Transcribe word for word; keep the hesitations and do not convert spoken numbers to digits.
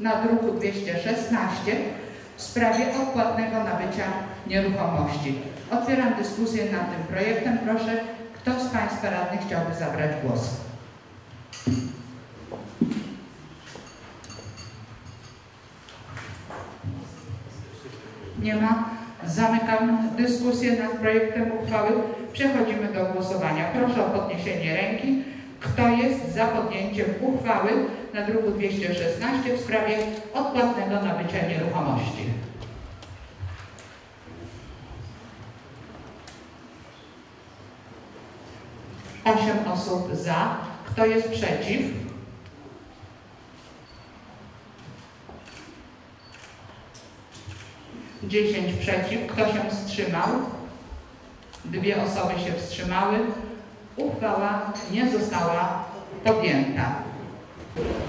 na druku dwieście szesnaście w sprawie odpłatnego nabycia nieruchomości. Otwieram dyskusję nad tym projektem. Proszę, kto z Państwa radnych chciałby zabrać głos? Nie ma. Zamykam dyskusję nad projektem uchwały. Przechodzimy do głosowania. Proszę o podniesienie ręki. Kto jest za podjęciem uchwały na druku dwieście szesnaście w sprawie odpłatnego nabycia nieruchomości? Osiem osób za. Kto jest przeciw? dziesięć przeciw. Kto się wstrzymał? Dwie osoby się wstrzymały. Uchwała nie została podjęta.